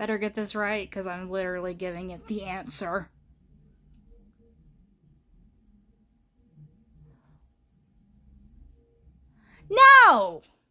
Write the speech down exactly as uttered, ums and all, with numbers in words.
Better get this right, because I'm literally giving it the answer. No!